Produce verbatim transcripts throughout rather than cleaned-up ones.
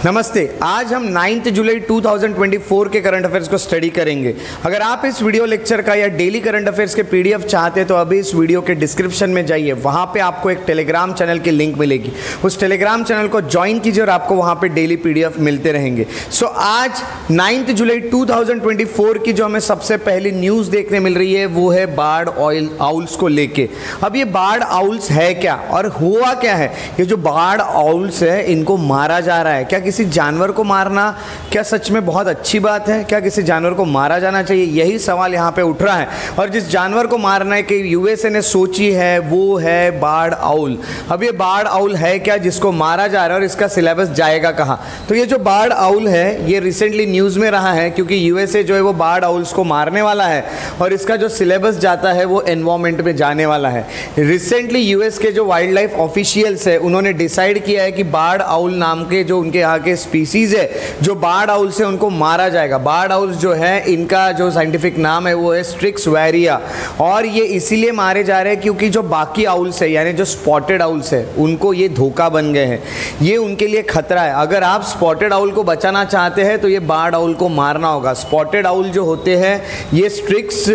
नमस्ते। आज हम ninth July two thousand twenty four के करंट अफेयर्स को स्टडी करेंगे। अगर आप इस वीडियो लेक्चर का या डेली करंट अफेयर्स के पीडीएफ चाहते हैं तो अभी इस वीडियो के डिस्क्रिप्शन में जाइए, वहाँ पे आपको एक टेलीग्राम चैनल की लिंक मिलेगी। उस टेलीग्राम चैनल को ज्वाइन कीजिए और आपको वहाँ पे डेली पीडीएफ मिलते रहेंगे। सो आज ninth July two thousand twenty four की जो हमें सबसे पहली न्यूज़ देखने मिल रही है वो है बार्ड ऑयल आउल्स को लेके। अब ये बार्ड आउल्स है क्या और हुआ क्या है? ये जो बार्ड आउल्स है इनको मारा जा रहा है। क्या किसी जानवर को मारना क्या सच में बहुत अच्छी बात है? क्या किसी जानवर को मारा जाना चाहिए? यही सवाल यहाँ पे उठ रहा है। और जिस जानवर को मारना है कि यूएसए ने सोची है वो है बार्ड आउल। अब ये बार्ड आउल है क्या जिसको मारा जा रहा है और इसका सिलेबस जाएगा कहाँ? तो ये जो बार्ड आउल है ये रिसेंटली न्यूज़ में रहा है क्योंकि यूएसए जो है वो बार्ड आउल्स को मारने वाला है और इसका जो सिलेबस जाता है वो एनवायरमेंट में जाने वाला है। रिसेंटली यूएस के जो वाइल्ड लाइफ ऑफिशियल्स है उन्होंने डिसाइड किया है कि बार्ड आउल नाम के जो उनके यहाँ के स्पीसीज है जो बार्ड आउल से उनको मारा जाएगा। बार्ड आउल्स जो है इनका जो साइंटिफिक नाम है वो है स्ट्रिक्स वैरिया और ये इसीलिए मारे जा रहे हैं क्योंकि जो बाकी आउल्स है यानी जो स्पॉटेड आउल्स है उनको ये धोखा बन गए हैं, ये उनके लिए खतरा है। अगर आप स्पॉटेड आउल को बचाना चाहते हैं तो ये बार्ड आउल को मारना होगा। स्पॉटेड आउल जो होते हैं ये स्ट्रिक्स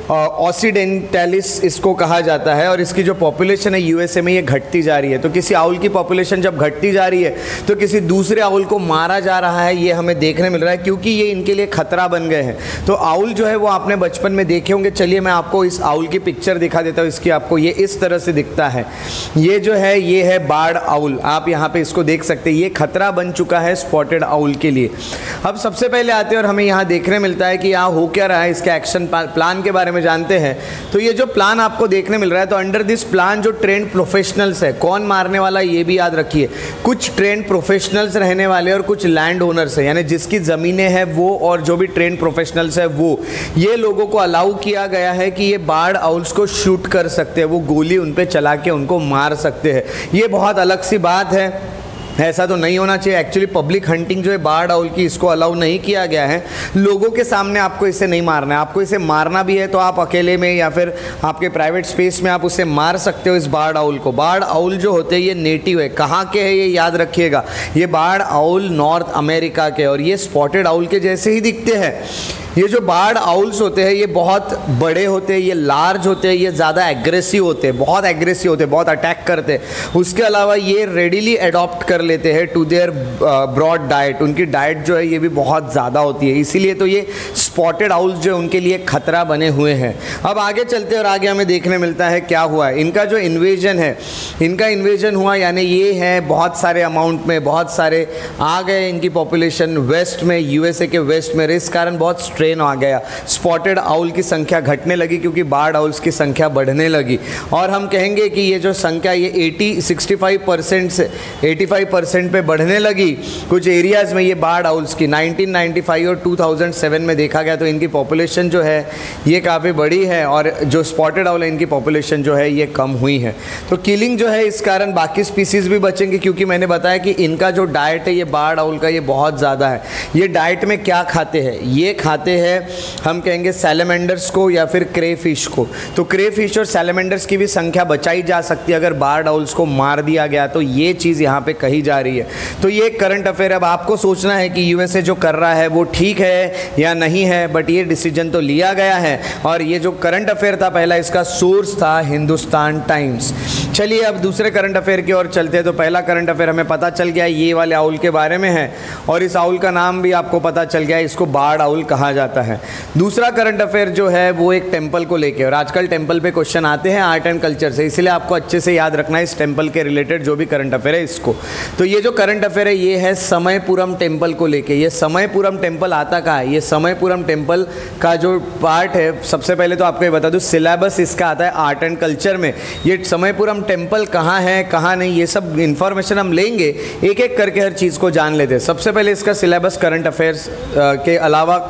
ऑसिडेंटलिस इसको कहा जाता है और इसकी जो पॉपुलेशन है यूएसए में ये घटती जा रही है। तो किसी आउल की पॉपुलेशन जब घटती जा रही है तो किसी दूसरे आउल को मारा जा रहा है, ये हमें देखने मिल रहा है क्योंकि ये इनके लिए खतरा बन गए हैं। तो आउल जो है वो आपने बचपन में देखे होंगे। चलिए मैं आपको इस आउल की पिक्चर दिखा देता हूँ। इसकी आपको ये इस तरह से दिखता है। ये जो है ये है बार्ड आउल, आप यहाँ पे इसको देख सकते हैं। ये खतरा बन चुका है स्पॉटेड आउल के लिए। अब सबसे पहले आते हैं और हमें यहाँ देखने मिलता है कि यहाँ हो क्या रहा है, इसके एक्शन प्लान के बारे में जानते हैं। तो ये जो प्लान आपको देखने मिल रहा है तो अंडर दिस प्लान जो ट्रेंड प्रोफेशनल्स है, कौन मारने वाला ये भी याद रखिए, कुछ ट्रेंड प्रोफेशनल्स रहने वाले और कुछ लैंड ओनर्स है यानी जिसकी ज़मीनें हैं वो और जो भी ट्रेंड प्रोफेशनल्स है वो, ये लोगों को अलाउ किया गया है कि ये बार्ड आउल्स को शूट कर सकते हैं, वो गोली उन पे चला के उनको मार सकते हैं। ये बहुत अलग सी बात है, ऐसा तो नहीं होना चाहिए। एक्चुअली पब्लिक हंटिंग जो है बार्ड आउल की इसको अलाउ नहीं किया गया है। लोगों के सामने आपको इसे नहीं मारना है। आपको इसे मारना भी है तो आप अकेले में या फिर आपके प्राइवेट स्पेस में आप उसे मार सकते हो इस बार्ड आउल को। बार्ड आउल जो होते हैं ये नेटिव है, कहाँ के है ये याद रखिएगा। ये बार्ड आउल नॉर्थ अमेरिका के और ये स्पॉटेड आउल के जैसे ही दिखते हैं। ये जो बार्ड आउल्स होते हैं ये बहुत बड़े होते हैं, ये लार्ज होते हैं, ये ज़्यादा एग्रेसिव होते हैं, बहुत एग्रेसिव होते हैं, बहुत अटैक करते हैं। उसके अलावा ये रेडिली अडॉप्ट कर लेते हैं टू देयर ब्रॉड डाइट। उनकी डाइट जो है ये भी बहुत ज़्यादा होती है, इसीलिए तो ये स्पॉटेड आउल्स जो है उनके लिए खतरा बने हुए हैं। अब आगे चलते और आगे हमें देखने मिलता है क्या हुआ है। इनका जो इन्वेजन है, इनका इन्वेजन हुआ यानी ये है बहुत सारे अमाउंट में, बहुत सारे आ गए इनकी पॉपुलेशन वेस्ट में, यूएसए के वेस्ट में। इस कारण बहुत ट्रेन आ गया, स्पॉटेड आउल की संख्या घटने लगी क्योंकि बार्ड आउल्स की संख्या बढ़ने लगी। और हम कहेंगे कि ये जो संख्या ये अस्सी पैंसठ परसेंट से पचासी परसेंट पे बढ़ने लगी कुछ एरियाज में ये बार्ड आउल्स की। नाइनटीन नाइंटी फाइव और टू थाउजेंड सेवन में देखा गया तो इनकी पॉपुलेशन जो है ये काफ़ी बड़ी है और जो स्पॉटेड आउल है इनकी पॉपुलेशन जो है ये कम हुई है। तो किलिंग जो है इस कारण बाकी स्पीसीज भी बचेंगे क्योंकि मैंने बताया कि इनका जो डाइट है ये बार्ड आउल का ये बहुत ज़्यादा है। ये डाइट में क्या खाते हैं? ये खाते हैं हम कहेंगे सैलमेंडर्स को या फिर क्रेफिश को। तो क्रेफिश और सैलमेंडर्स की भी संख्या बचाई जा सकती है अगर बार्ड आउल्स को मार दिया गया। तो ये चीज़ यहाँ पे कही जा रही है। तो ये करंट अफेयर। अब आपको सोचना है कि यूएसए जो कर रहा है वो ठीक है या नहीं है, बट ये डिसीजन तो लिया गया है। और ये जो करंट अफेयर था पहला, इसका सोर्स था हिंदुस्तान टाइम्स। चलिए अब दूसरे करंट अफेयर की ओर चलते हैं। तो पहला करंट अफेयर हमें पता चल गया ये वाले आउल के बारे में है और इस आउल का नाम भी आपको पता चल गया, इसको बार्ड आउल कहा जाता है। दूसरा करंट अफेयर जो है वो एक टेंपल को लेके, और आजकल टेंपल पे क्वेश्चन आते हैं आर्ट एंड कल्चर से, इसलिए आपको अच्छे से याद रखना है इस टेंपल के रिलेटेड जो भी करंट अफेयर है इसको। तो ये जो करंट अफेयर है ये है समयपुरम टेंपल को लेके। ये समयपुरम टेंपल आता कहाँ है? ये समयपुरम टेंपल का जो पार्ट है, सबसे पहले तो आपको ये बता दूँ सिलेबस इसका आता है आर्ट एंड कल्चर में। ये समयपुरम टेंपल कहाँ है कहाँ नहीं ये सब इन्फॉर्मेशन हम लेंगे, एक एक करके हर चीज़ को जान लेते हैं। सबसे पहले इसका सिलेबस करंट अफेयर्स के अलावा आर्ट एंड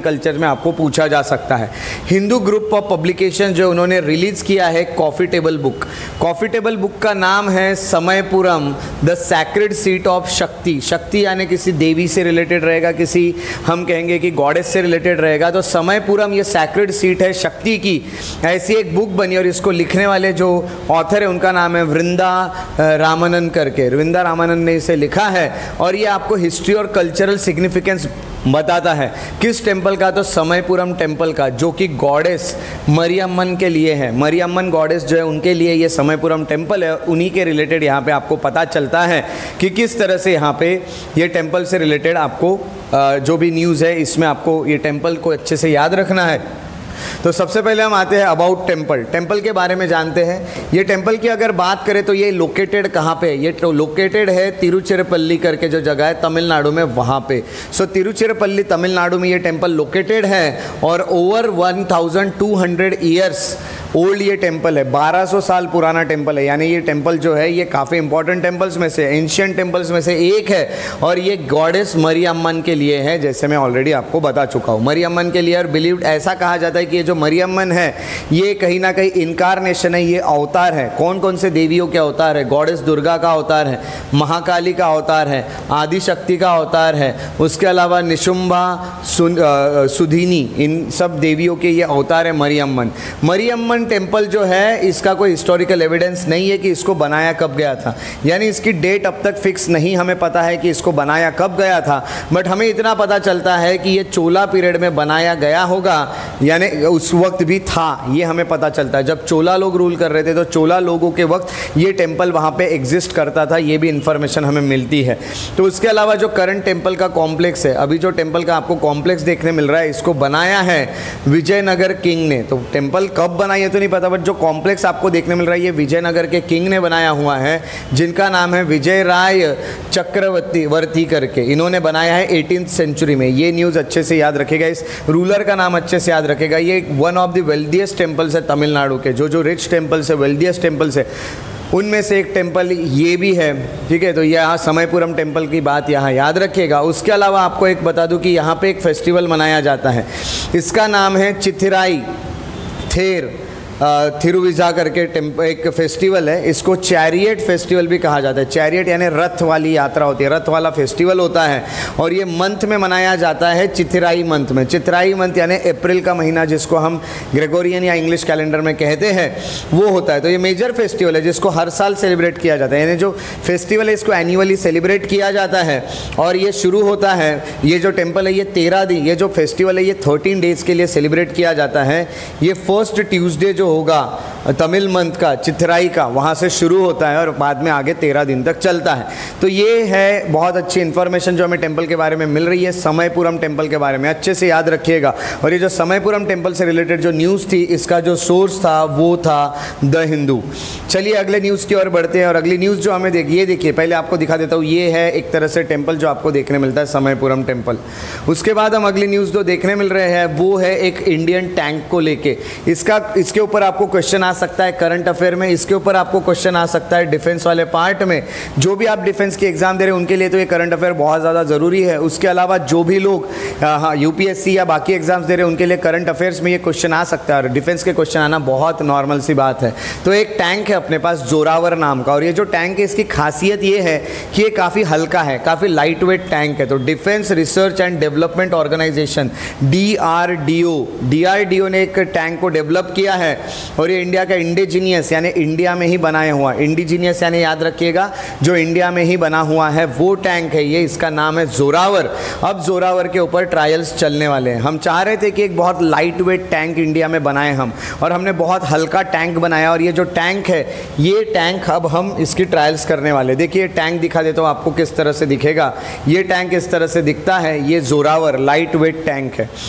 कल्चर में आपको पूछा जा सकता है। हिंदू ग्रुप ऑफ पब्लिकेशन जो उन्होंने रिलीज़ किया है coffee table book, coffee table book का नाम है Samayapuram the sacred seat of Shakti. Shakti यानी किसी देवी से रिलेटेड रहेगा, किसी हम कहेंगे कि गॉडेस से रिलेटेड रहेगा, तो समयपुरम ये सैक्रेड सीट है शक्ति की, ऐसी एक बुक बनी और इसको लिखने वाले जो ऑथर है उनका नाम है वृंदा रामानंद करके, वृंदा रामानंद ने इसे लिखा है। और ये आपको हिस्ट्री और कल्चरल सिग्निफिकेंस बताता है किस टेम्पल का, तो समयपुरम टेम्पल का, जो कि गॉडेस मरियम्मन के लिए है। मरियम्मन गॉडेस जो है उनके लिए ये समयपुरम टेम्पल है, उन्हीं के रिलेटेड यहाँ पे आपको पता चलता है कि किस तरह से यहाँ पे ये टेम्पल से रिलेटेड आपको जो भी न्यूज़ है इसमें आपको ये टेम्पल को अच्छे से याद रखना है। तो सबसे पहले हम आते हैं अबाउट टेम्पल, टेम्पल के बारे में जानते हैं। ये टेम्पल की अगर बात करें तो ये लोकेटेड कहाँ पे है, ये तो लोकेटेड है तिरुचिरापल्ली करके जो जगह है तमिलनाडु में, वहाँ पे। सो तिरुचिरापल्ली तमिलनाडु में ये टेम्पल लोकेटेड है और over one thousand two hundred years old ये टेम्पल है, बारह सौ साल पुराना टेम्पल है। यानी ये टेम्पल जो है ये काफ़ी इंपॉर्टेंट टेम्पल्स में से, एंशियंट टेम्पल्स में से एक है और ये गॉडेस मरियम्मन के लिए है, जैसे मैं ऑलरेडी आपको बता चुका हूँ। मरियम्मन के लिए और बिलीव्ड ऐसा कहा जाता है कि ये जो मरियम्मन है ये कहीं ना कहीं इनकारनेशन है, ये अवतार है। कौन कौन से देवियों के अवतार है, गॉडेस दुर्गा का अवतार है, महाकाली का अवतार है, आदि शक्ति का अवतार है, उसके अलावा निशुंभा, सुधिनी, इन सब देवियों के ये अवतार है मरियम्मन। मरियम्मन टेम्पल जो है इसका कोई हिस्टोरिकल एविडेंस नहीं है कि इसको बनाया कब गया था, यानी इसकी डेट अब तक फिक्स नहीं हमें पता है कि इसको बनाया कब गया था, बट हमें इतना पता चलता है कि ये चोला पीरियड में बनाया गया होगा, यानी उस वक्त भी था, ये हमें पता चलता है। जब चोला लोग रूल कर रहे थे तो चोला लोगों के वक्त ये टेम्पल वहाँ पे एग्जिस्ट करता था, ये भी इन्फॉर्मेशन हमें मिलती है। तो उसके अलावा जो करंट टेम्पल का कॉम्प्लेक्स है, अभी जो टेम्पल का आपको कॉम्प्लेक्स देखने मिल रहा है, इसको बनाया है विजयनगर किंग ने। तो टेम्पल कब बनाई है तो नहीं पता, बट जो कॉम्प्लेक्स आपको देखने मिल रहा है ये विजयनगर के किंग ने बनाया हुआ है, जिनका नाम है विजय राय चक्रवर्ती वर्ती करके, इन्होंने बनाया है एटीन्थ सेंचुरी में। ये न्यूज़ अच्छे से याद रखेगा, इस रूलर का नाम अच्छे से याद रखेगा। ये one of the wealthiest temples है तमिलनाडु के, जो जो रिच टेम्पल्स है, वेल्दिएस्ट टेम्पल्स है, उनमें से एक टेम्पल ये भी है, ठीक है। तो यहाँ समयपुरम टेम्पल की बात यहाँ याद रखिएगा। उसके अलावा आपको एक बता दूँ कि यहाँ पे एक फेस्टिवल मनाया जाता है, इसका नाम है चिथिराई थेर थिरुविजा करके एक फेस्टिवल है, इसको चैरियट फेस्टिवल भी कहा जाता है। चैरियट यानी रथ वाली यात्रा होती है, रथ वाला फेस्टिवल होता है और ये मंथ में मनाया जाता है, चिथिराई मंथ में। चिथिराई मंथ यानी अप्रैल का महीना, जिसको हम ग्रेगोरियन या इंग्लिश कैलेंडर में कहते हैं, वो होता है। तो ये मेजर फेस्टिवल है जिसको हर साल सेलिब्रेट किया जाता है, यानी जो फेस्टिवल है इसको एनुअली सेलिब्रेट किया जाता है। और ये शुरू होता है, ये जो टेम्पल है ये तेरह दिन, ये जो फेस्टिवल है ये थर्टीन डेज के लिए सेलिब्रेट किया जाता है। ये फर्स्ट ट्यूसडे जो होगा तमिल मंथ का, चिथिराई का, वहाँ से शुरू होता है और बाद में आगे तेरह दिन तक चलता है। तो ये है बहुत अच्छी इन्फॉर्मेशन जो हमें टेम्पल के बारे में मिल रही है, समयपुरम टेम्पल के बारे में अच्छे से याद रखिएगा। और ये जो समयपुरम टेम्पल से रिलेटेड जो न्यूज़ थी, इसका जो सोर्स था वो था द हिंदू। चलिए अगले न्यूज़ की ओर बढ़ते हैं और अगली न्यूज़ जो हमें देखिए, ये देखिए पहले आपको दिखा देता हूँ, ये है एक तरह से टेम्पल जो आपको देखने मिलता है समयपुरम टेम्पल। उसके बाद हम अगली न्यूज़ जो देखने मिल रहे हैं वो है एक इंडियन टैंक को लेके, इसका इसके ऊपर आपको क्वेश्चन आ सकता है करंट अफेयर में, इसके ऊपर आपको क्वेश्चन आ सकता है डिफेंस वाले पार्ट में। जो भी आप डिफेंस की एग्जाम दे रहे हैं उनके लिए तो ये करंट अफेयर बहुत ज़्यादा ज़रूरी है। उसके अलावा जो भी लोग हाँ यूपीएससी या बाकी एग्जाम्स दे रहे हैं उनके लिए करंट अफेयर्स में ये क्वेश्चन आ सकता है और डिफेंस के क्वेश्चन आना बहुत नॉर्मल सी बात है। तो एक टैंक है अपने पास जोरावर नाम का, और ये जो टैंक है इसकी खासियत ये है कि ये काफ़ी हल्का है, काफ़ी लाइट वेट टैंक है। तो defence research and development organisation D R D O D R D O ने एक टैंक को डेवलप किया है और ये इंडिया का इंडिजीनियस यानी इंडिया में ही बनाया हुआ, इंडिजीनियस यानी याद रखिएगा जो इंडिया में ही बना हुआ है वो टैंक है ये, इसका नाम है जोरावर। अब जोरावर के ऊपर ट्रायल्स चलने वाले हैं। हम चाह रहे थे कि एक बहुत लाइट वेट टैंक इंडिया में बनाए हम, और हमने बहुत हल्का टैंक बनाया, और ये जो टैंक है ये टैंक अब हम इसकी ट्रायल्स करने वाले। देखिए टैंक दिखा देता हूँ आपको किस तरह से दिखेगा, ये टैंक इस तरह से दिखता है, ये जोरावर लाइट वेट टैंक है।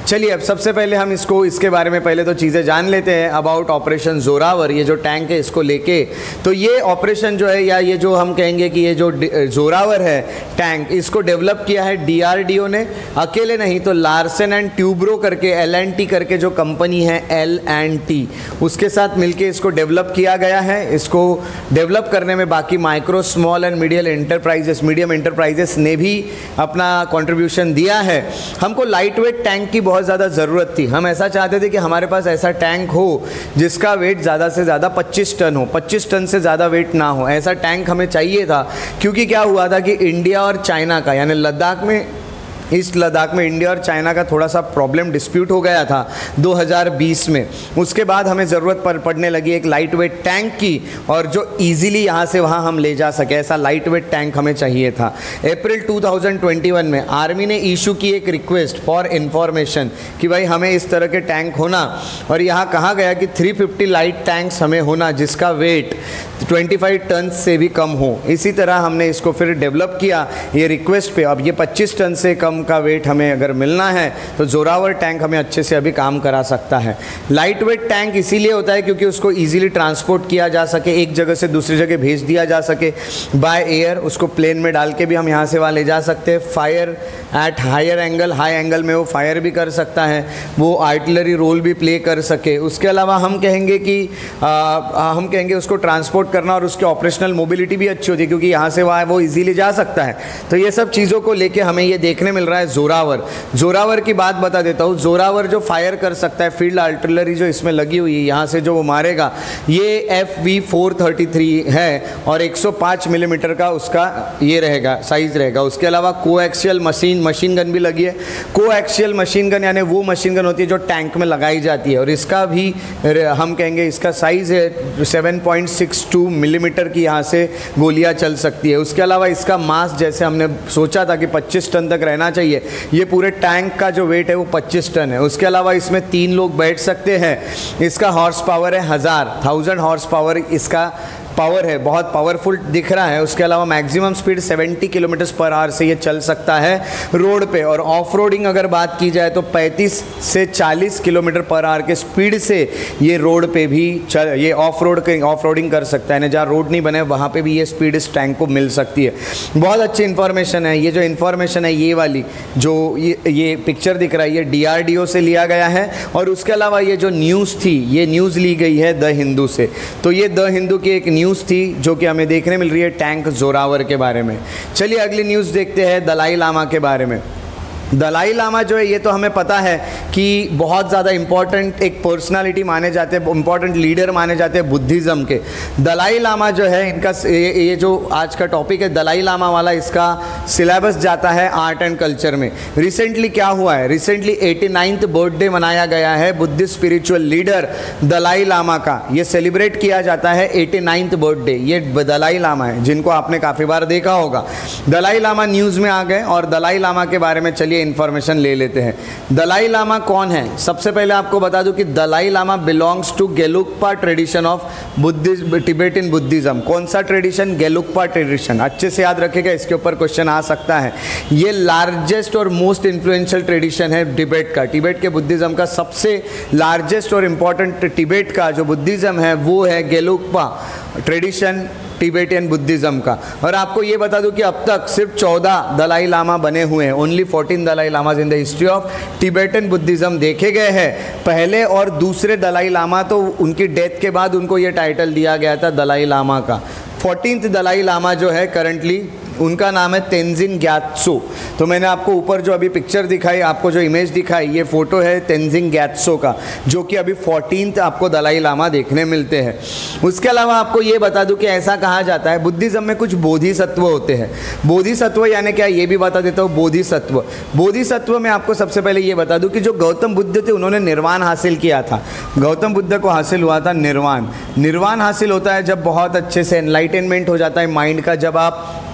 चलिए अब सबसे पहले हम इसको इसके बारे में पहले तो चीज़ें जान लेते हैं अबाउट ऑपरेशन जोरावर। ये जो टैंक है इसको लेके, तो ये ऑपरेशन जो है या ये जो हम कहेंगे कि ये जो जोरावर है टैंक, इसको डेवलप किया है डीआरडीओ ने, अकेले नहीं तो लार्सन एंड ट्यूब्रो करके एल एंड टी करके जो कंपनी है एल एंड टी, उसके साथ मिलके इसको डेवलप किया गया है। इसको डेवलप करने में बाकी micro small and medium enterprises medium enterprises ने भी अपना कंट्रीब्यूशन दिया है। हमको लाइट वेट टैंक की बहुत ज़्यादा ज़रूरत थी। हम ऐसा चाहते थे कि हमारे पास ऐसा टैंक हो जिसका वेट ज़्यादा से ज़्यादा पच्चीस टन हो, पच्चीस टन से ज़्यादा वेट ना हो, ऐसा टैंक हमें चाहिए था। क्योंकि क्या हुआ था कि इंडिया और चाइना का, यानी लद्दाख में, ईस्ट लद्दाख में इंडिया और चाइना का थोड़ा सा प्रॉब्लम डिस्प्यूट हो गया था दो हज़ार बीस में। उसके बाद हमें ज़रूरत पड़ने लगी एक लाइट वेट टैंक की, और जो इजीली यहाँ से वहाँ हम ले जा सके, ऐसा लाइट वेट टैंक हमें चाहिए था। अप्रैल दो हज़ार इक्कीस में आर्मी ने इशू की एक रिक्वेस्ट फॉर इंफॉर्मेशन कि भाई हमें इस तरह के टैंक होना, और यहाँ कहा गया कि तीन सौ पचास लाइट टैंक्स हमें होना जिसका वेट पच्चीस टन से भी कम हो। इसी तरह हमने इसको फिर डेवलप किया ये रिक्वेस्ट पे। अब ये पच्चीस टन से कम का वेट हमें अगर मिलना है तो जोरावर टैंक हमें अच्छे से अभी काम करा सकता है। लाइट वेट टैंक इसीलिए होता है क्योंकि उसको इजीली ट्रांसपोर्ट किया जा सके, एक जगह से दूसरी जगह भेज दिया जा सके बाय एयर। उसको प्लेन में डाल के भी हम यहाँ से वहाँ ले जा सकते हैं। Fire at higher angle, high angle में वो फायर भी कर सकता है, वो आर्टिलरी रोल भी प्ले कर सके। उसके अलावा हम कहेंगे कि आ, आ, हम कहेंगे उसको ट्रांसपोर्ट करना और उसके ऑपरेशनल मोबिलिटी भी अच्छी होती है क्योंकि यहाँ से वहाँ वो इजीली जा सकता है। तो ये सब चीज़ों को लेके हमें ये देखने मिल रहा है जोरावर। जोरावर की बात बता देता हूँ। जोरावर जो फायर कर सकता है, फील्ड आर्टिलरी जो इसमें लगी हुई है यहाँ से जो वो मारेगा, ये F V four thirty three है और एक सौ पाँच मिलीमीटर का उसका ये रहेगा, साइज रहेगा। उसके अलावा कोएक्सियल मशीन मशीन गन भी लगी है। कोएक्सियल मशीन गन यानी वो मशीन गन होती है जो टैंक में लगाई जाती है, और इसका भी हम कहेंगे इसका साइज़ है सात पॉइंट सिक्स टू मिलीमीटर की, यहाँ से गोलियाँ चल सकती है। उसके अलावा इसका मास जैसे हमने सोचा था कि पच्चीस टन तक रहना चाहिए, ये पूरे टैंक का जो वेट है वो पच्चीस टन है। उसके अलावा इसमें तीन लोग बैठ सकते हैं। इसका हॉर्स पावर है हज़ार थाउजेंड हॉर्स पावर इसका पावर है, बहुत पावरफुल दिख रहा है। उसके अलावा मैक्सिमम स्पीड सत्तर किलोमीटर पर आवर से ये चल सकता है रोड पे, और ऑफ रोडिंग अगर बात की जाए तो पैंतीस से चालीस किलोमीटर पर आवर के स्पीड से ये रोड पे भी चल ये ऑफ रोड ऑफ रोडिंग कर सकता है। जहाँ रोड नहीं बने वहाँ पे भी ये स्पीड इस टैंक को मिल सकती है। बहुत अच्छी इन्फॉर्मेशन है। ये जो इन्फॉर्मेशन है ये वाली जो ये ये पिक्चर दिख रहा है ये डी आर डी ओ से लिया गया है, और उसके अलावा ये जो न्यूज़ थी ये न्यूज़ ली गई है द हिंदू से। तो ये द हिंदू की एक न्यूज़ थी जो कि हमें देखने मिल रही है टैंक जोरावर के बारे में। चलिए अगली न्यूज़ देखते हैं दलाई लामा के बारे में। दलाई लामा जो है ये तो हमें पता है कि बहुत ज़्यादा इम्पॉर्टेंट एक पर्सनालिटी माने जाते हैं, इम्पॉर्टेंट लीडर माने जाते हैं बुद्धिज़्म के। दलाई लामा जो है इनका ये, ये जो आज का टॉपिक है दलाई लामा वाला, इसका सिलेबस जाता है आर्ट एंड कल्चर में। रिसेंटली क्या हुआ है, रिसेंटली एटी नाइन्थ बर्थडे मनाया गया है Buddhist spiritual leader Dalai Lama का। ये सेलिब्रेट किया जाता है एटी नाइन्थ बर्थडे। ये दलाई लामा है जिनको आपने काफ़ी बार देखा होगा। दलाई लामा न्यूज़ में आ गए और दलाई लामा के बारे में चलिए इंफॉर्मेशन ले लेते हैं। दलाई लामा कौन है? सबसे पहले आपको बता दूं कि Dalai Lama belongs to Gelugpa tradition of Buddhism, Tibetan Buddhism. कौन सा ट्रेडिशन? गेलुकपा ट्रेडिशन। अच्छे से याद रखिएगा, इसके ऊपर क्वेश्चन आ सकता है। ये लार्जेस्ट और मोस्ट इन्फ्लुएंशियल ट्रेडिशन है टिबेट का। टिबेट के बुद्धिज्म का सबसे लार्जेस्ट और इम्पॉर्टेंट टिबेट का जो बुद्धिज्म है वो है गेलुकपा ट्रेडिशन, टिबेटियन बुद्धिज्म का। और आपको ये बता दूं कि अब तक सिर्फ चौदह दलाई लामा बने हुए हैं। Only fourteen Dalai Lamas in the history of Tibetan Buddhism देखे गए हैं। पहले और दूसरे दलाई लामा तो उनकी डेथ के बाद उनको ये टाइटल दिया गया था दलाई लामा का। फोर्टीन्थ दलाई लामा जो है करंटली उनका नाम है तेंजिन ग्यात्सो। तो मैंने आपको ऊपर जो अभी पिक्चर दिखाई, आपको जो इमेज दिखाई, ये फ़ोटो है तेंजिन ग्यात्सो का, जो कि अभी फोर्टीन्थ आपको दलाई लामा देखने मिलते हैं। उसके अलावा आपको ये बता दूं कि ऐसा कहा जाता है बुद्धिज़्म में कुछ बोधिसत्व होते हैं। बोधिसत्व यानी क्या, ये भी बता देता हूँ। बोधिसत्व बोधिसत्व में आपको सबसे पहले ये बता दूं कि जो गौतम बुद्ध थे उन्होंने निर्वाण हासिल किया था। गौतम बुद्ध को हासिल हुआ था निर्वाण। निर्वाण हासिल होता है जब बहुत अच्छे से एनलाइटनमेंट हो जाता है माइंड का, जब आप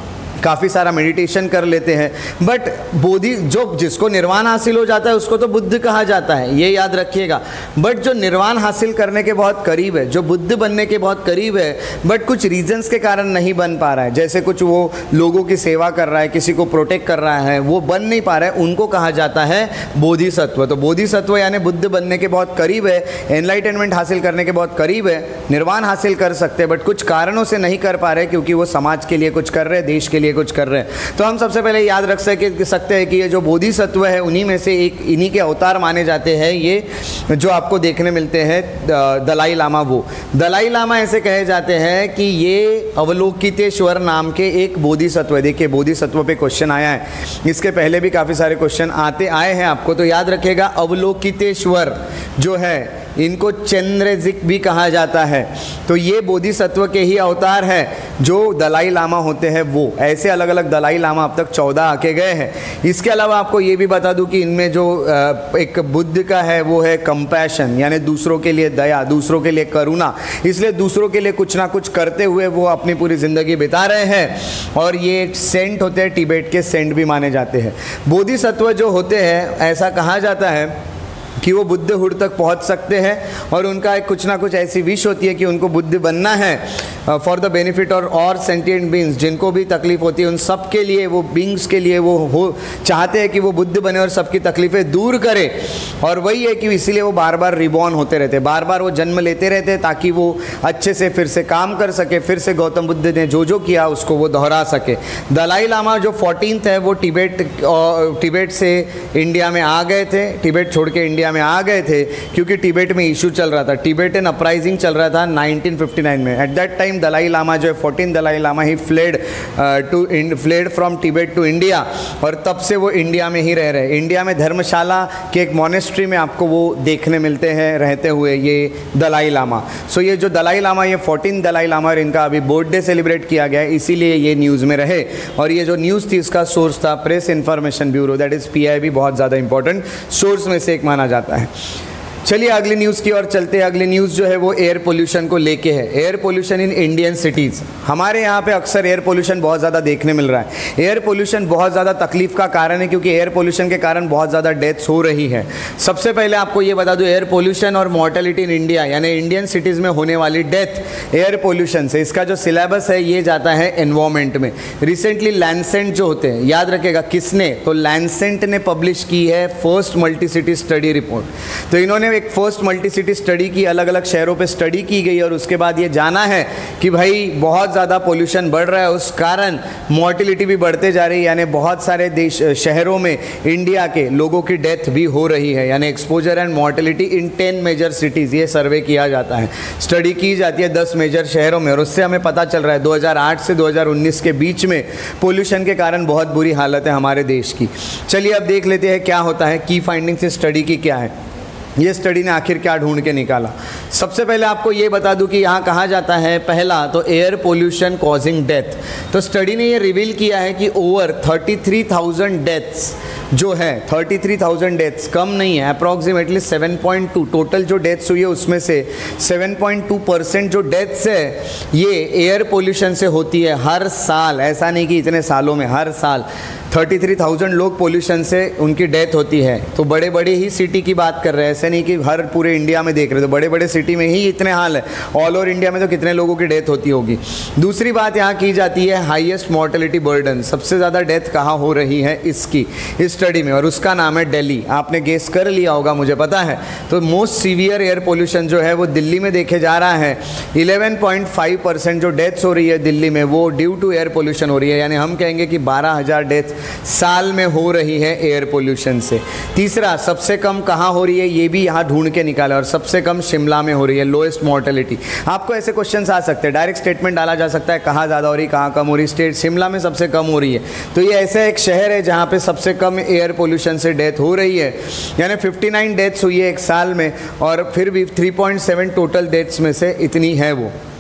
काफ़ी सारा मेडिटेशन कर लेते हैं, बट बोधि जो जिसको निर्वाण हासिल हो जाता है उसको तो बुद्ध कहा जाता है, ये याद रखिएगा। बट जो निर्वाण हासिल करने के बहुत करीब है, जो बुद्ध बनने के बहुत करीब है, बट कुछ रीजंस के कारण नहीं बन पा रहा है, जैसे कुछ वो लोगों की सेवा कर रहा है, किसी को प्रोटेक्ट कर रहा है, वो बन नहीं पा रहा है, उनको कहा जाता है बोधिसत्व। तो बोधिसत्व यानी बुद्ध बनने के बहुत करीब है, एनलाइटनमेंट हासिल करने के बहुत करीब है, निर्वाण हासिल कर सकते हैं, बट कुछ कारणों से नहीं कर पा रहे क्योंकि वो समाज के लिए कुछ कर रहे हैं, देश के लिए कुछ कर रहे हैं। तो हम सबसे पहले याद रख सके सकते हैं कि ये जो बोधिसत्व है उन्हीं में से एक, इन्हीं के अवतार माने जाते हैं ये जो आपको देखने मिलते हैं दलाई लामा। वो दलाई लामा ऐसे कहे जाते हैं कि ये अवलोकितेश्वर नाम के एक बोधिसत्व है। देखिए बोधिसत्व पे क्वेश्चन आया है, इसके पहले भी काफ़ी सारे क्वेश्चन आते आए हैं आपको, तो याद रखिएगा अवलोकितेश्वर जो है इनको चंद्रजिक भी कहा जाता है। तो ये बोधिसत्व के ही अवतार हैं जो दलाई लामा होते हैं। वो ऐसे अलग अलग दलाई लामा अब तक चौदह आके गए हैं। इसके अलावा आपको ये भी बता दूं कि इनमें जो एक बुद्ध का है वो है कंपैशन, यानी दूसरों के लिए दया, दूसरों के लिए करुणा, इसलिए दूसरों के लिए कुछ ना कुछ करते हुए वो अपनी पूरी ज़िंदगी बिता रहे हैं। और ये सेंट होते हैं, तिब्बत के सेंट भी माने जाते हैं। बोधिसत्व जो होते हैं ऐसा कहा जाता है कि वो बुद्धहुड तक पहुंच सकते हैं और उनका एक कुछ ना कुछ ऐसी विश होती है कि उनको बुद्ध बनना है फॉर द बेनिफिट और और सेंटिएंट बींग्स, जिनको भी तकलीफ होती है उन सब के लिए, वो बींग्स के लिए वो हो चाहते हैं कि वो बुद्ध बने और सबकी तकलीफ़ें दूर करे। और वही है कि इसीलिए वो बार बार रिबॉर्न होते रहते, बार बार वो जन्म लेते रहते हैं ताकि वो अच्छे से फिर से काम कर सके, फिर से गौतम बुद्ध ने जो जो किया उसको वो दोहरा सके। दलाई लामा जो फोर्टीन्थ है वो तिब्बत तिब्बत से इंडिया में आ गए थे, तिब्बत छोड़ के इंडिया में आ गए थे क्योंकि तिब्बत में इशू चल रहा था, तिब्बतन अपराइजिंग चल रहा था नाइनटीन फिफ्टी नाइन में। At that time Dalai Lama जो है फोर्टीन दलाई लामा ही fled to fled from Tibet to India, और तब से वो इंडिया में ही रह रहे। इंडिया में धर्मशाला के एक मोनेस्ट्री में आपको वो देखने मिलते हैं रहते हुए ये दलाई लामा। सो ये जो दलाई लामा, ये फोर्टीन दलाई लामा, और इनका अभी बर्थडे सेलिब्रेट किया गया है, इसीलिए ये न्यूज़ में रहे। और ये जो न्यूज़ थी इसका सोर्स था press information bureau, that is P I B, बहुत ज़्यादा इंपॉर्टेंट सोर्स में से एक माना जाता है। चलिए अगली न्यूज़ की ओर चलते हैं। अगली न्यूज़ जो है वो एयर पोल्यूशन को लेके है। Air pollution in Indian cities. हमारे यहाँ पे अक्सर एयर पोल्यूशन बहुत ज़्यादा देखने मिल रहा है। एयर पोल्यूशन बहुत ज़्यादा तकलीफ का कारण है क्योंकि एयर पोल्यूशन के कारण बहुत ज़्यादा डेथ्स हो रही है। सबसे पहले आपको ये बता दूँ, एयर पोल्यूशन और मॉर्टेलिटी इन इंडिया, यानी इंडियन सिटीज़ में होने वाली डेथ एयर पोल्यूशन से, इसका जो सिलेबस है ये जाता है एनवायरमेंट में। रिसेंटली लैंसेंट जो होते हैं, याद रखेगा किसने, तो लैंसेंट ने पब्लिश की है first multi city study report. तो इन्होंने एक फर्स्ट मल्टी सिटी स्टडी की, अलग अलग शहरों पे स्टडी की गई और उसके बाद ये जाना है कि भाई बहुत ज़्यादा पोल्यूशन बढ़ रहा है, उस कारण मॉर्टिलिटी भी बढ़ते जा रही है, यानी बहुत सारे देश शहरों में इंडिया के लोगों की डेथ भी हो रही है। यानी exposure and mortality in ten major cities, ये सर्वे किया जाता है, स्टडी की जाती है दस मेजर शहरों में, और उससे हमें पता चल रहा है दो हज़ार आठ से दो हज़ार उन्नीस के बीच में पोल्यूशन के कारण बहुत बुरी हालत है हमारे देश की। चलिए अब देख लेते हैं क्या होता है, की फाइंडिंग्स इस स्टडी की क्या है, ये स्टडी ने आखिर क्या ढूंढ के निकाला। सबसे पहले आपको ये बता दूं कि यहाँ कहा जाता है पहला तो एयर पोल्यूशन कॉजिंग डेथ। तो स्टडी ने ये रिवील किया है कि over thirty three thousand deaths जो है, थर्टी थ्री थाउजेंड डेथ्स कम नहीं है, approximately seven point two total जो डेथ्स हुई है उसमें से सेवन पॉइंट टू परसेंट जो डेथ्स है ये एयर पोल्यूशन से होती है हर साल। ऐसा नहीं कि इतने सालों में, हर साल थर्टी थ्री थाउजेंड लोग पोल्यूशन से उनकी डेथ होती है। तो बड़े बड़े ही सिटी की बात कर रहे हैं, ऐसे नहीं कि हर पूरे इंडिया में देख रहे, तो बड़े बड़े सिटी में ही इतने हाल है, ऑल ओवर इंडिया में तो कितने लोगों की डेथ होती होगी। दूसरी बात यहाँ की जाती है हाईएस्ट मॉर्टेलिटी बर्डन, सबसे ज़्यादा डेथ कहाँ हो रही है इसकी इस स्टडी में, और उसका नाम है दिल्ली। आपने गेस कर लिया होगा, मुझे पता है। तो मोस्ट सीवियर एयर पोल्यूशन जो है वो दिल्ली में देखे जा रहा है। इलेवन पॉइंट फाइव परसेंट जो डेथ्स हो रही है दिल्ली में वो ड्यू टू एयर पोल्यूशन हो रही है, यानी हम कहेंगे कि बारह हज़ार डेथ साल में हो रही है एयर पोल्यूशन से। तीसरा, सबसे कम कहाँ हो रही है ये भी यहाँ ढूंढ के निकाला, और सबसे कम शिमला में हो रही है, लोएस्ट मॉर्टेलिटी। आपको ऐसे क्वेश्चंस आ सकते हैं, डायरेक्ट स्टेटमेंट डाला जा सकता है कहाँ ज़्यादा हो रही, कहाँ कम हो रही। स्टेट शिमला में सबसे कम हो रही है, तो ये ऐसा एक शहर है जहाँ पे सबसे कम एयर पोल्यूशन से डेथ हो रही है, यानी फिफ्टी नाइन डेथ्स हुई है एक साल में, और फिर भी three point seven total deaths में से इतनी है वो।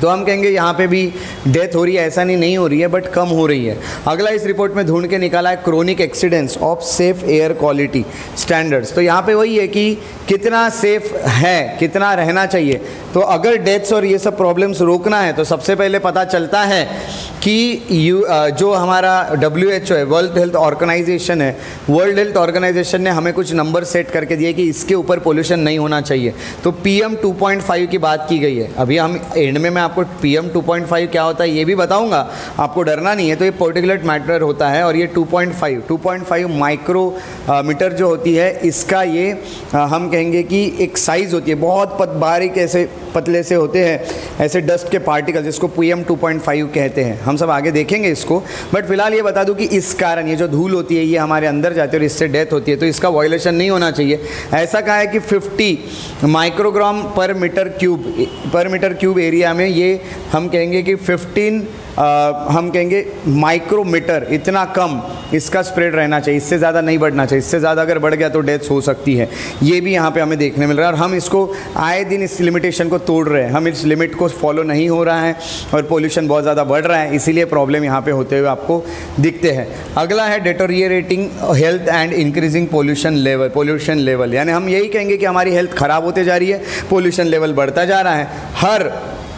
तो हम कहेंगे यहाँ पे भी डेथ हो रही है, ऐसा नहीं नहीं हो रही है, बट कम हो रही है। अगला इस रिपोर्ट में ढूंढ के निकाला है chronic accidents of safe air quality standards. तो यहाँ पे वही है कि कितना सेफ है, कितना रहना चाहिए। तो अगर डेथ्स और ये सब प्रॉब्लम्स रोकना है तो सबसे पहले पता चलता है कि यू जो हमारा डब्ल्यू एच ओ है, वर्ल्ड हेल्थ ऑर्गेनाइजेशन है, वर्ल्ड हेल्थ ऑर्गेनाइजेशन ने हमें कुछ नंबर सेट करके दिए कि इसके ऊपर पोल्यूशन नहीं होना चाहिए। तो P M two point five की बात की गई है। अभी हम एंड में मैं आपको P M two point five क्या होता है ये भी बताऊंगा, आपको डरना नहीं है। तो ये पार्टिकुलेट मैटर होता है और ये two point five two point five micrometre जो होती है, इसका ये आ, हम कहेंगे कि एक साइज़ होती है, बहुत पत बारीक ऐसे पतले से होते हैं ऐसे डस्ट के पार्टिकल, जिसको P M two point five कहते हैं। हम सब आगे देखेंगे इसको, बट फिलहाल ये बता दूं कि इस कारण ये जो धूल होती है ये हमारे अंदर जाती है और इससे डेथ होती है, तो इसका वायलेशन नहीं होना चाहिए। ऐसा कहा है कि fifty microgram per metre cube per metre cube area में ये हम कहेंगे कि फिफ्टीन आ, हम कहेंगे माइक्रोमीटर, इतना कम इसका स्प्रेड रहना चाहिए, इससे ज़्यादा नहीं बढ़ना चाहिए। इससे ज़्यादा अगर बढ़ गया तो डेथ्स हो सकती है। ये भी यहाँ पे हमें देखने मिल रहा है और हम इसको आए दिन इस लिमिटेशन को तोड़ रहे हैं। हम इस लिमिट को फॉलो नहीं हो रहा है और पोल्यूशन बहुत ज़्यादा बढ़ रहा है, इसीलिए प्रॉब्लम यहाँ पे होते हुए आपको दिखते हैं। अगला है deteriorating health and increasing pollution level pollution level यानी हम यही कहेंगे कि हमारी हेल्थ ख़राब होते जा रही है, पोल्यूशन लेवल बढ़ता जा रहा है। हर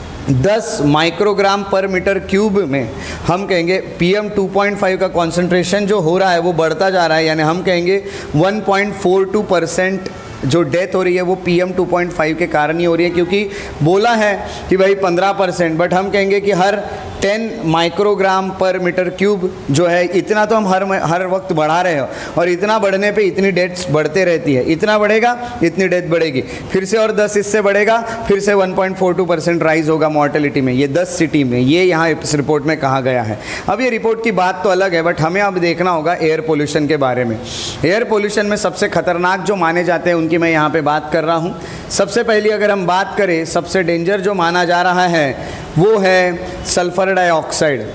दस माइक्रोग्राम पर मीटर क्यूब में हम कहेंगे P M two point five का कॉन्सेंट्रेशन जो हो रहा है वो बढ़ता जा रहा है, यानी हम कहेंगे one point four two percent जो डेथ हो रही है वो P M two point five के कारण ही हो रही है। क्योंकि बोला है कि भाई पंद्रह परसेंट, बट हम कहेंगे कि हर ten microgram per metre cube जो है, इतना तो हम हर हर वक्त बढ़ा रहे हो और इतना बढ़ने पे इतनी डेथ्स बढ़ते रहती है। इतना बढ़ेगा इतनी डेथ बढ़ेगी, फिर से और दस इससे बढ़ेगा, फिर से one point four two percent rise होगा मॉर्टेलिटी में। ये दस सिटी में, ये यहाँ इस रिपोर्ट में कहा गया है। अब ये रिपोर्ट की बात तो अलग है, बट हमें अब देखना होगा एयर पोल्यूशन के बारे में। एयर पोल्यूशन में सबसे खतरनाक जो माने जाते हैं उनकी मैं यहाँ पे बात कर रहा हूँ। सबसे पहली अगर हम बात करें, सबसे डेंजर जो माना जा रहा है वो है सल्फर डाइऑक्साइड।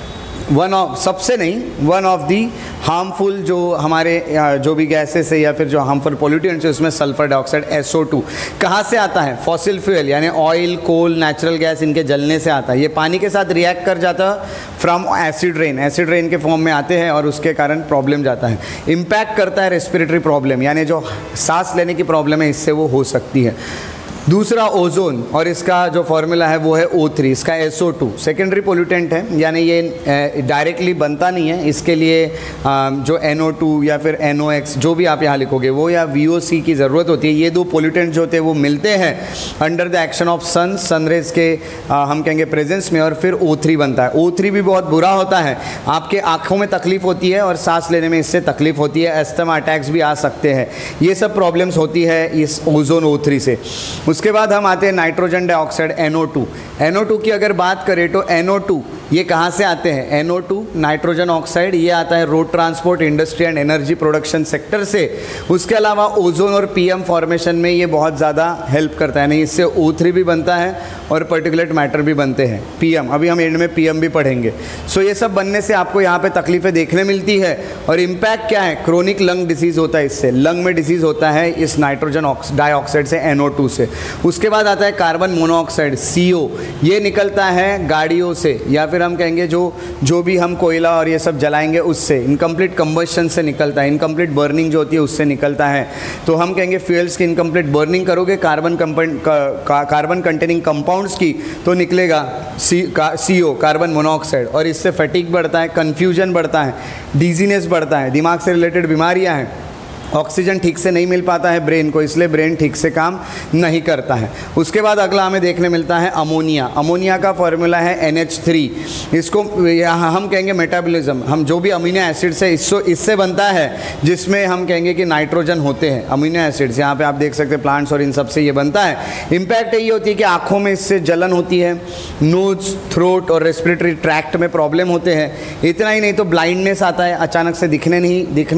वन ऑफ सबसे नहीं वन ऑफ दी हार्मफुल जो हमारे जो भी गैसेस है या फिर जो हार्मफुल पोल्यूटेंट्स है उसमें sulphur dioxide S O two कहाँ से आता है? फॉसिल फ्यूल यानी ऑयल, कोल, नेचुरल गैस, इनके जलने से आता है। ये पानी के साथ रिएक्ट कर जाता है from acid rain, acid rain के फॉर्म में आते हैं और उसके कारण प्रॉब्लम जाता है। इम्पैक्ट करता है रेस्पिरेटरी प्रॉब्लम, यानी जो सांस लेने की प्रॉब्लम है इससे वो हो सकती है। दूसरा ओजोन, और इसका जो फॉर्मूला है वो है ओ थ्री, इसका S O two secondary pollutant है, यानी ये डायरेक्टली बनता नहीं है। इसके लिए जो एन ओ टू या फिर एन ओ एक्स जो भी आप यहाँ लिखोगे वो या वी ओ सी की ज़रूरत होती है। ये दो पोल्यूटेंट जो होते हैं वो मिलते हैं under the action of sun sunrays के आ, हम कहेंगे प्रेजेंस में, और फिर ओ थ्री बनता है। ओ थ्री भी बहुत बुरा होता है, आपके आँखों में तकलीफ होती है और सांस लेने में इससे तकलीफ होती है, एस्थमा अटैक्स भी आ सकते हैं। ये सब प्रॉब्लम्स होती है इस ओजोन ओ थ्री से। उसके बाद हम आते हैं nitrogen dioxide N O two. N O two की अगर बात करें तो एन ओ टू ये कहाँ से आते हैं? N O two nitrogen oxide ये आता है road transport, industry and energy production sector से। उसके अलावा ओजोन और पी एम फॉर्मेशन में ये बहुत ज़्यादा हेल्प करता है, नहीं इससे ओ थ्री भी बनता है और पर्टिकुलेट मैटर भी बनते हैं, पी एम। अभी हम एंड में पी एम भी पढ़ेंगे। सो ये सब बनने से आपको यहाँ पे तकलीफ़ें देखने मिलती है। और इम्पैक्ट क्या है? क्रोनिक लंग डिसीज़ होता है इससे, लंग में डिसीज़ होता है इस नाइट्रोजन डाइऑक्साइड से, एन ओ टू से। उसके बाद आता है कार्बन मोनोऑक्साइड सी ओ, ये निकलता है गाड़ियों से या फिर हम कहेंगे जो जो भी हम कोयला और ये सब जलाएंगे उससे, इनकम्प्लीट कंबशन से निकलता है, इनकम्प्लीट बर्निंग जो होती है उससे निकलता है। तो हम कहेंगे फ्यूल्स की इनकम्प्लीट बर्निंग करोगे कार्बन कार्बन कंटेनिंग कंपाउंड्स की तो निकलेगा सी का सी ओ कार्बन मोनोऑक्साइड, और इससे फैटिग बढ़ता है, कन्फ्यूजन बढ़ता है, डिजीनेस बढ़ता है, दिमाग से रिलेटेड बीमारियाँ हैं। ऑक्सीजन ठीक से नहीं मिल पाता है ब्रेन को, इसलिए ब्रेन ठीक से काम नहीं करता है। उसके बाद अगला हमें देखने मिलता है अमोनिया। अमोनिया का फॉर्मूला है एन एच थ्री। इसको यहाँ हम कहेंगे मेटाबॉलिज्म, हम जो भी अमीनो एसिड्स है इससे इससे बनता है, जिसमें हम कहेंगे कि नाइट्रोजन होते हैं अमीनो एसिड्स। यहाँ पे आप देख सकते हैं प्लांट्स और इन सब से ये बनता है। इम्पैक्ट यही होती है कि आँखों में इससे जलन होती है, नोज, थ्रोट और रेस्पिरेटरी ट्रैक्ट में प्रॉब्लम होते हैं। इतना ही नहीं तो ब्लाइंडनेस आता है, अचानक से दिखने नहीं दिखना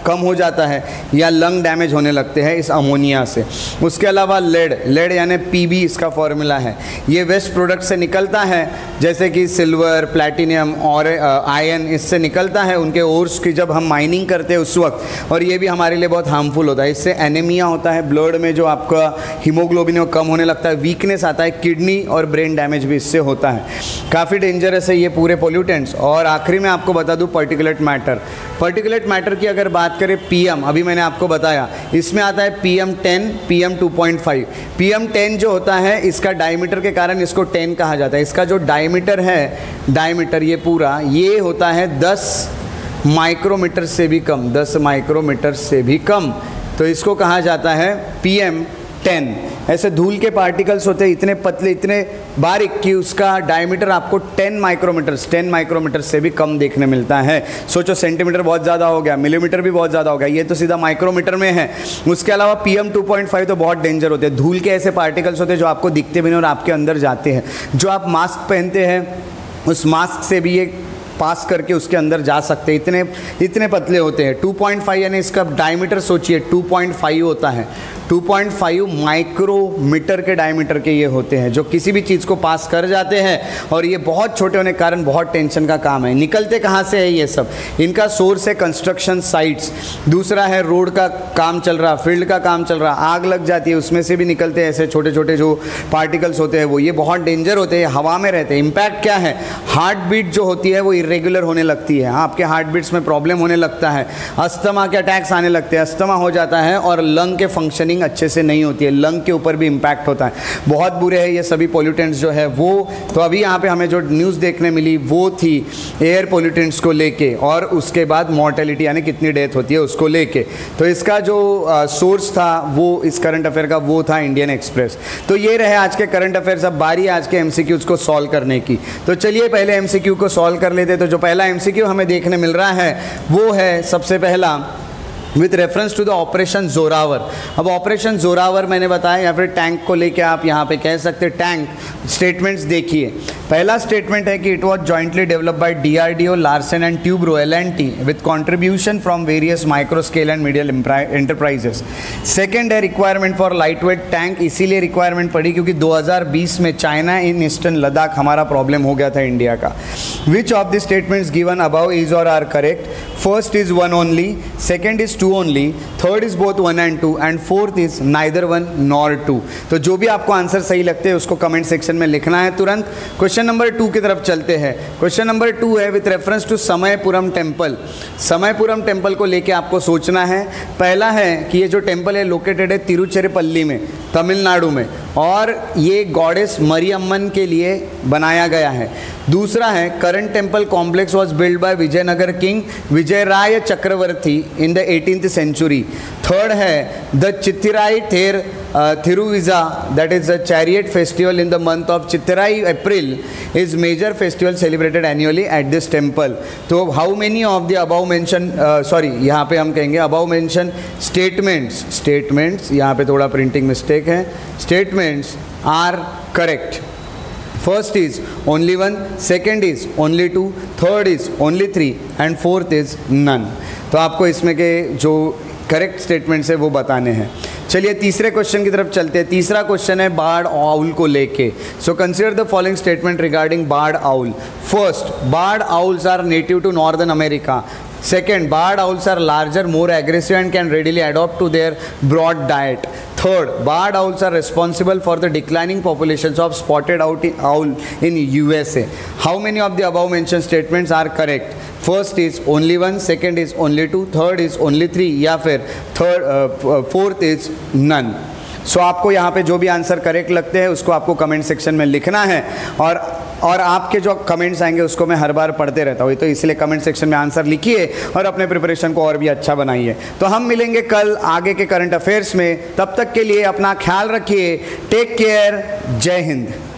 कम हो जाता है या लंग डैमेज होने लगते हैं इस अमोनिया से। उसके अलावा लेड लेड यानी पीबी इसका फॉर्मूला है, ये वेस्ट प्रोडक्ट से निकलता है, जैसे कि सिल्वर, प्लैटिनियम और आयरन इससे निकलता है उनके ओर्स की जब हम माइनिंग करते हैं उस वक्त, और ये भी हमारे लिए बहुत हार्मफुल होता है। इससे एनीमिया होता है, ब्लड में जो आपका हीमोग्लोबिन वो कम होने लगता है, वीकनेस आता है, किडनी और ब्रेन डैमेज भी इससे होता है। काफ़ी डेंजरस है ये पूरे पोल्यूटेंट्स। और आखिरी में आपको बता दूं पार्टिकुलेट मैटर, पार्टिकुलेट मैटर की अगर बात करें पीएम, अभी मैंने आपको बताया इसमें आता है PM ten, PM two point five. PM ten जो होता है इसका डायमीटर के कारण इसको टेन कहा जाता है। इसका जो डायमीटर है, डायमीटर ये पूरा ये होता है दस माइक्रोमीटर से भी कम, दस माइक्रोमीटर से भी कम, तो इसको कहा जाता है पीएम टेन। ऐसे धूल के पार्टिकल्स होते हैं इतने पतले, इतने बारीक कि उसका डायमीटर आपको टेन माइक्रोमीटर टेन माइक्रोमीटर से भी कम देखने मिलता है। सोचो सेंटीमीटर बहुत ज़्यादा हो गया, मिलीमीटर भी बहुत ज़्यादा हो गया, ये तो सीधा माइक्रोमीटर में है। उसके अलावा पीएम टू पॉइंट फाइव तो बहुत डेंजर होते हैं। धूल के ऐसे पार्टिकल्स होते हैं जो आपको दिखते भी नहीं और आपके अंदर जाते हैं। जो आप मास्क पहनते हैं उस मास्क से भी ये पास करके उसके अंदर जा सकते हैं, इतने इतने पतले होते हैं। टू पॉइंट फाइव यानी इसका डायमीटर सोचिए टू पॉइंट फाइव होता है, टू पॉइंट फाइव माइक्रोमीटर के डायमीटर के ये होते हैं जो किसी भी चीज़ को पास कर जाते हैं, और ये बहुत छोटे होने के कारण बहुत टेंशन का काम है। निकलते कहाँ से है ये सब? इनका सोर्स है कंस्ट्रक्शन साइट्स, दूसरा है रोड का काम चल रहा, फील्ड का काम चल रहा, आग लग जाती है उसमें से भी निकलते हैं ऐसे छोटे छोटे जो पार्टिकल्स होते हैं वो, ये बहुत डेंजर होते हैं, हवा में रहते हैं। इम्पैक्ट क्या है? हार्ट बीट जो होती है वो इरेगुलर होने लगती है, आपके हार्ट बीट्स में प्रॉब्लम होने लगता है, अस्थमा के अटैक्स आने लगते हैं, अस्थमा हो जाता है, और लंग के फंक्शनिंग अच्छे से नहीं होती है, लंग के ऊपर भी इम्पैक्ट होता है। बहुत बुरे हैं ये सभी पोल्यूटेंट्स जो है वो। तो अभी यहाँ पे हमें जो न्यूज़ देखने मिली वो थी एयर पोल्यूटेंट्स को लेके, और उसके बाद मॉर्टेलिटी यानी कितनी डेथ होती है उसको लेके। तो इसका जो सोर्स था वो इस करंट अफेयर का वो था इंडियन एक्सप्रेस। तो ये रहे आज के करंट अफेयर्स। अब बारी है आज के एमसीक्यूज को सॉल्व करने की। तो चलिए पहले एमसीक्यू को सॉल्व कर लेते। तो जो पहला एमसीक्यू हमें देखने मिल रहा है वो है सबसे पहला with reference to the operation Zorawar. अब ऑपरेशन जोरावर मैंने बताया, या फिर टैंक को लेके आप यहाँ पे कह सकते हैं टैंक। स्टेटमेंट्स देखिए, पहला स्टेटमेंट है कि it was jointly developed by DRDO, Larsen and Toubro, L and T with contribution from various micro scale and medium enterprises. Second है requirement for light weight tank, इसीलिए रिक्वायरमेंट पड़ी क्योंकि दो हज़ार बीस में चाइना इन ईस्टर्न लद्दाख हमारा problem हो गया था इंडिया का। Which of the statements given above is और are correct? First is one only, second is two only, third is both one and two, and fourth is neither one nor two. तो जो भी आपको answer सही लगते हैं उसको comment section में लिखना है तुरंत। क्वेश्चन नंबर टू की तरफ चलते हैं। क्वेश्चन नंबर टू है with reference to Samayapuram temple. Samayapuram temple को लेके आपको सोचना है। पहला है कि ये जो टेम्पल है लोकेटेड है तिरुचिरापल्ली में, तमिलनाडु में, और ये गॉडेस मरियम्मन के लिए बनाया गया है। दूसरा है current temple complex was build by Vijayanagara king Vijayaraya Chakravarti in the eighteenth century. Third है the Chithirai Ther Thiruvizha, that is the chariot festival in the month of Chithirai April is major festival celebrated annually at this temple. तो how many of the above mention, sorry यहाँ पे हम कहेंगे about mention statements, statements यहाँ पे थोड़ा printing mistake है, statements are correct. First is only one, second is only two, third is only three, and fourth is none. तो आपको इसमें के जो करेक्ट स्टेटमेंट्स है वो बताने हैं। चलिए तीसरे क्वेश्चन की तरफ चलते हैं। तीसरा क्वेश्चन है बार्ड आउल को लेके। So consider the following statement regarding barred owl. First, barred owls are native to northern America. Second, barred owls are larger, more aggressive and can readily adapt to their broad diet. Third, barred owls are responsible for the declining populations of spotted owl in U S A. How many of the above mentioned statements are correct? First is only one, second is only two, third is only three, या फिर third, uh, fourth is none. So so, आपको यहाँ पे जो भी answer correct लगते हैं उसको आपको कमेंट सेक्शन में लिखना है, और और आपके जो कमेंट्स आएंगे उसको मैं हर बार पढ़ते रहता हूँ, तो इसलिए कमेंट सेक्शन में आंसर लिखिए और अपने प्रिपरेशन को और भी अच्छा बनाइए। तो हम मिलेंगे कल आगे के करंट अफेयर्स में, तब तक के लिए अपना ख्याल रखिए। टेक केयर, जय हिंद।